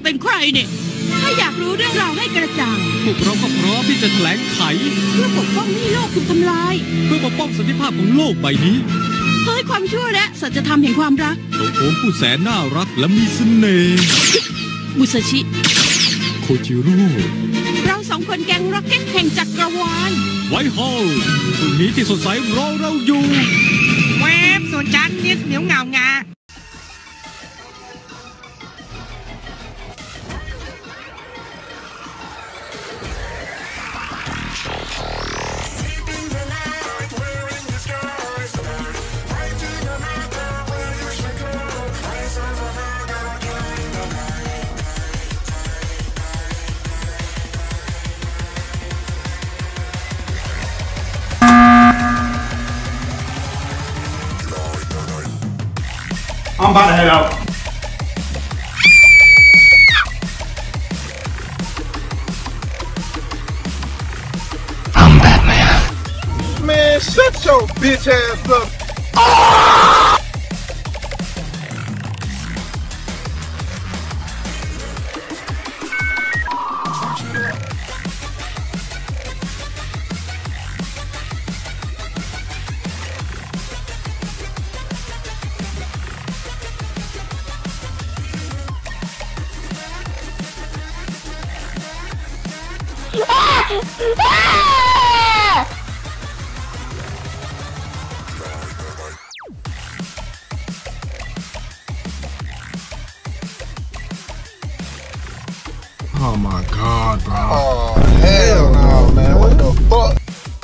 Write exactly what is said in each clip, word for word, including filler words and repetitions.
เป็นใครเนี่ยถ้าอยากรู้เรื่องราวให้กระจ่างพวกเราก็พร้อมที่จะแถลงไขเพื่อปกป้องไม่ให้โลกถูกทำลายเพื่อปกป้องสันติภาพของโลกใบนี้เฮ้ยความชั่วและสัจธรรมแห่งความรักโลโก้ผู้แสนน่ารักและมีเสน่ห์บุษชิโคจิโร่เราสองคนแก๊งร็อกเก็ตแห่งจักรวาลไวท์ฮอลล์พรุ่งนี้ที่สดใสรอเราอยู่เวฟส่วนฉันเนี่ยเหนียวเงางา I'm about to head out. I'm Batman. Man, shut your bitch ass up. Oh my god, bro. Oh, hell no, man. What the fuck?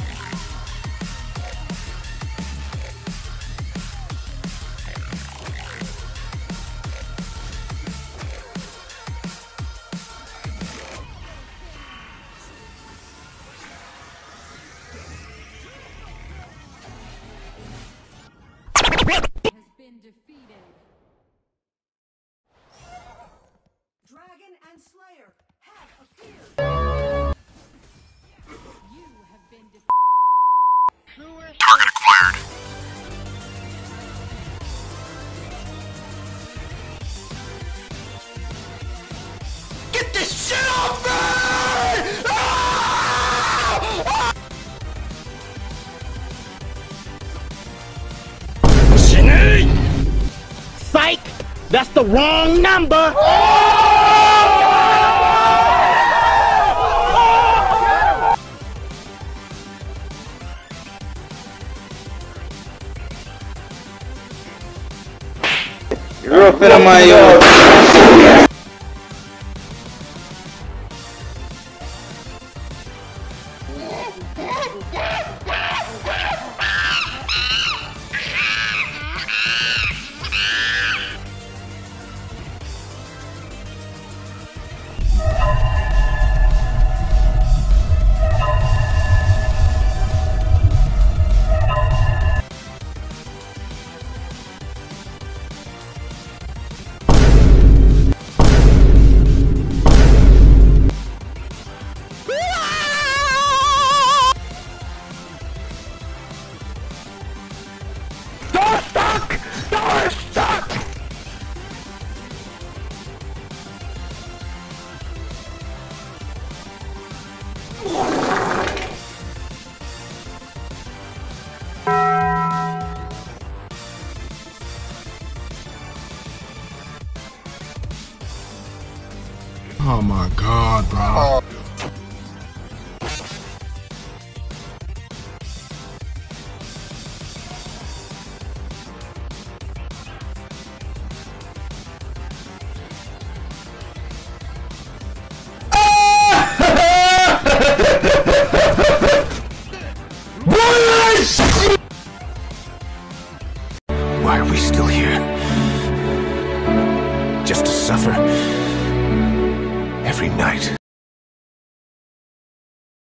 Dragon and Slayer have appeared. You have been defeated. Get this shit off me! Ah! Psych! That's the wrong number! You're a my Oh my god, bro. Oh. Why are we still here? Just to suffer every night.